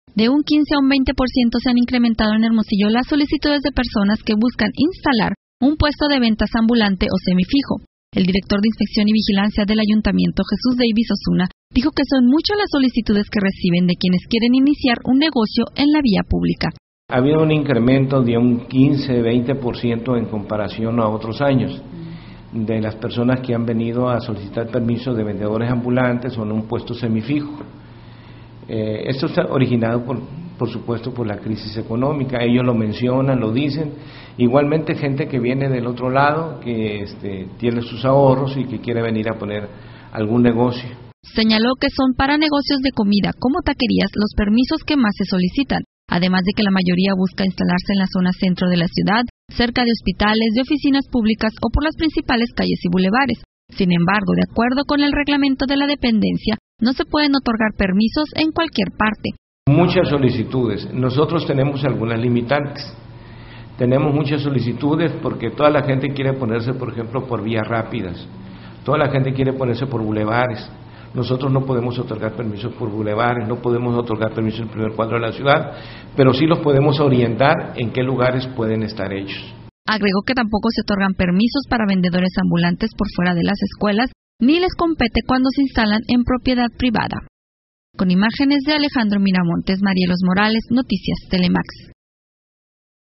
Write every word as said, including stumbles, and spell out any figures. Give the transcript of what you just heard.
De un quince a un veinte por ciento se han incrementado en Hermosillo las solicitudes de personas que buscan instalar un puesto de ventas ambulante o semifijo. El director de Inspección y Vigilancia del Ayuntamiento, Jesús Davis Osuna, dijo que son muchas las solicitudes que reciben de quienes quieren iniciar un negocio en la vía pública. Ha habido un incremento de un quince a veinte por ciento en comparación a otros años de las personas que han venido a solicitar permiso de vendedores ambulantes o en un puesto semifijo. Eh, esto está originado por, por supuesto por la crisis económica, ellos lo mencionan, lo dicen, igualmente gente que viene del otro lado, que este, tiene sus ahorros y que quiere venir a poner algún negocio. Señaló que son para negocios de comida como taquerías los permisos que más se solicitan, además de que la mayoría busca instalarse en la zona centro de la ciudad, cerca de hospitales, de oficinas públicas o por las principales calles y bulevares. Sin embargo, de acuerdo con el reglamento de la dependencia, no se pueden otorgar permisos en cualquier parte. Muchas solicitudes. Nosotros tenemos algunas limitantes. Tenemos muchas solicitudes porque toda la gente quiere ponerse, por ejemplo, por vías rápidas. Toda la gente quiere ponerse por bulevares. Nosotros no podemos otorgar permisos por bulevares, no podemos otorgar permisos en el primer cuadro de la ciudad, pero sí los podemos orientar en qué lugares pueden estar hechos. Agregó que tampoco se otorgan permisos para vendedores ambulantes por fuera de las escuelas, ni les compete cuando se instalan en propiedad privada. Con imágenes de Alejandro Miramontes, Marielos Morales, Noticias Telemax.